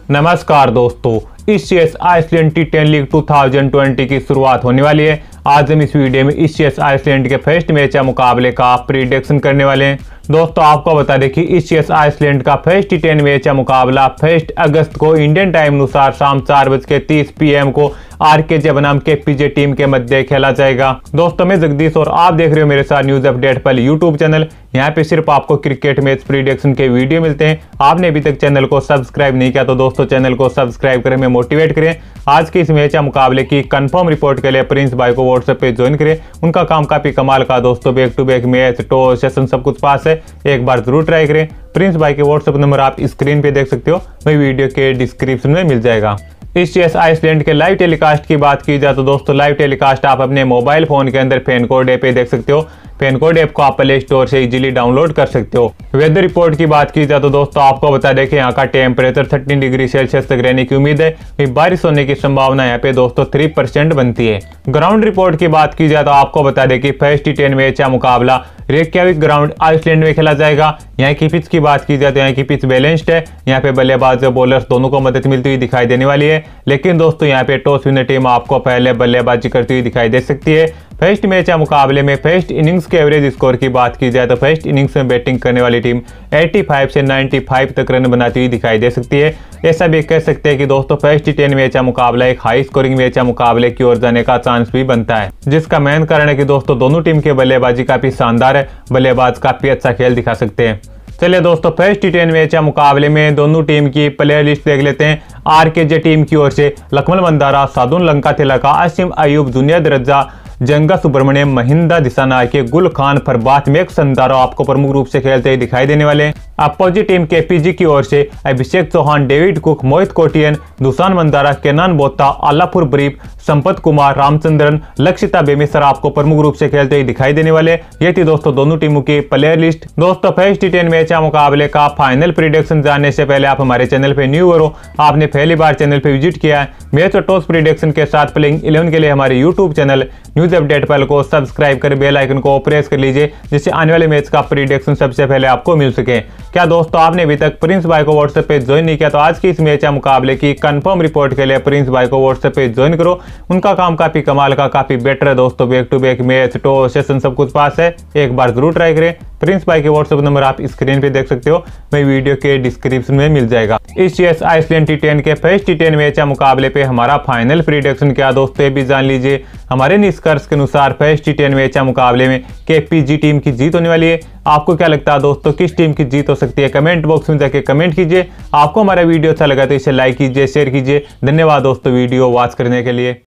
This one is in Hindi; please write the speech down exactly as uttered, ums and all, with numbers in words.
नमस्कार दोस्तों, HCS Iceland T ten league दो हज़ार बीस की शुरुआत होने वाली है। आज हम इस वीडियो में एचसीएस आइसलैंड के फर्स्ट मैच या मुकाबले का प्रिडिक्शन करने वाले हैं। दोस्तों आपको बता दें कि एचसीएस आइसलैंड का फर्स्ट टी टेन मैच या मुकाबला फर्स्ट अगस्त को इंडियन टाइम अनुसार शाम चार बज के तीस पी एम को आरकेजे बनाम केपीजे टीम के मध्य खेला जाएगा। दोस्तों मैं जगदीश और आप देख रहे हो मेरे साथ न्यूज अपडेट पल यूट्यूब चैनल। यहाँ पे सिर्फ आपको क्रिकेट मैच प्रिडिक्शन के वीडियो मिलते हैं। आपने अभी तक चैनल को सब्सक्राइब नहीं किया तो दोस्तों चैनल को सब्सक्राइब करें, हमें मोटिवेट करें। आज की इस मैच या मुकाबले की कंफर्म रिपोर्ट के लिए प्रिंस भाई को व्हाट्सएप पे ज्वाइन करें। उनका काम काफी कमाल का दोस्तों, back to back match toss session सब कुछ पास है, एक बार जरूर ट्राई करें। प्रिंस भाई के व्हाट्सएप नंबर आप स्क्रीन पे देख सकते हो, वही वीडियो के डिस्क्रिप्शन में मिल जाएगा। एचसीएस आइसलैंड के लाइव टेलीकास्ट की बात की जाए तो दोस्तों लाइव टेलीकास्ट आप अपने मोबाइल फोन के अंदर फैनकोड ऐप पे देख सकते हो। फैनकोड ऐप को आप प्ले स्टोर से इजीली डाउनलोड कर सकते हो। वेदर रिपोर्ट की बात की जाए तो दोस्तों आपको बता दें कि यहाँ का टेम्परेचर तीस डिग्री सेल्सियस तक रहने की उम्मीद है। बारिश होने की संभावना यहाँ पे दोस्तों तीन परसेंट बनती है। ग्राउंड रिपोर्ट की बात की जाए तो आपको बता दें कि फर्स्ट टी टेन मैच या मुकाबला रेक्याविक ग्राउंड आइसलैंड में खेला जाएगा। यहाँ की पिच की बात की जाए तो यहाँ की पिच बैलेंस्ड है। यहाँ पे बल्लेबाज और बॉलर्स दोनों को मदद मिलती हुई दिखाई देने वाली है। लेकिन दोस्तों यहाँ पे टॉस विनर टीम आपको पहले बल्लेबाजी करती हुई दिखाई दे सकती है। फर्स्ट मैच या मुकाबले में फर्स्ट इनिंग्स के एवरेज स्कोर की बात की जाए तो फर्स्ट इनिंग्स में बैटिंग करने वाली टीम पचासी से पचानवे तक रन बनाती हुई दिखाई दे सकती है। ऐसा भी कह सकते हैं कि दोस्तों फर्स्ट टी टेन मैच या मुकाबला एक हाई स्कोरिंग मैच या मुकाबले की ओर जाने का चांस भी बनता है, जिसका मेन कारण है कि दोस्तों दोनों टीम के बल्लेबाजी काफी शानदार है, बल्लेबाज काफी अच्छा खेल दिखा सकते हैं। चलिए दोस्तों फर्स्ट टी टेन मैच या मुकाबले में दोनों टीम की प्लेयर लिस्ट देख लेते हैं। आरकेजे टीम की ओर से लक्ष्मण मंदारा, साधुन लंका तिलका, आसिम अयूब, जूनियर दरज्जा, जंगा सुब्रमण्यम, महिंदा दिशानायके, गुल खान, फरबात, मेघ संदारो आपको प्रमुख रूप से खेलते हुए दिखाई देने वाले हैं। अपोजिट टीम केपीजी की ओर से अभिषेक चौहान, डेविड कुक, मोहित कोटियन, दुसान मंदारा, केनान बोत्ता, आलापुर ब्रीफ, संपत कुमार, रामचंद्रन, लक्षिता बेमिसर आपको प्रमुख रूप से खेलते हुए दिखाई देने वाले। ये थी दोस्तों दोनों टीमों की प्लेयर लिस्ट। दोस्तों फर्स्ट टी टेन मैच या मुकाबले का फाइनल प्रिडिक्शन जानने से पहले आप हमारे चैनल पे न्यू हो, आपने पहली बार चैनल पे विजिट किया है, मैच और टॉस प्रिडिक्शन के साथ प्लेइंग इलेवन के लिए हमारे यूट्यूब चैनल न्यूज अपडेट पल को सब्सक्राइब कर बेल आइकन को प्रेस कर लीजिए, जिससे आने वाले मैच का प्रिडिक्शन सबसे पहले आपको मिल सके। क्या दोस्तों आपने अभी तक प्रिंस भाई को व्हाट्सएप पे ज्वाइन नहीं किया तो आज की इस मैच या मुकाबले की कंफर्म रिपोर्ट के लिए प्रिंस भाई को व्हाट्सएप पे ज्वाइन करो। उनका काम काफी कमाल का, काफी बेटर है दोस्तों, back to back match toss session सब कुछ पास है, एक बार जरूर ट्राई करें। प्रिंस भाई के व्हाट्सएप नंबर आप स्क्रीन पे देख सकते हो, वही वीडियो के डिस्क्रिप्शन में मिल जाएगा। एचसीएस आइसलैंड टी टेन के फर्स्ट टी टेन मैच या मुकाबले पे हमारा फाइनल प्रिडिक्शन क्या दोस्तों ये भी जान लीजिए। हमारे निष्कर्ष के अनुसार फर्स्ट टी टेन मैच या मुकाबले में केपीजी टीम की जीत होने वाली है। आपको क्या लगता है दोस्तों, किस टीम की जीत हो सकती है? कमेंट बॉक्स में जाके कमेंट कीजिए। आपको हमारा वीडियो अच्छा लगा तो इसे लाइक कीजिए, शेयर कीजिए। धन्यवाद दोस्तों वीडियो वॉच करने के लिए।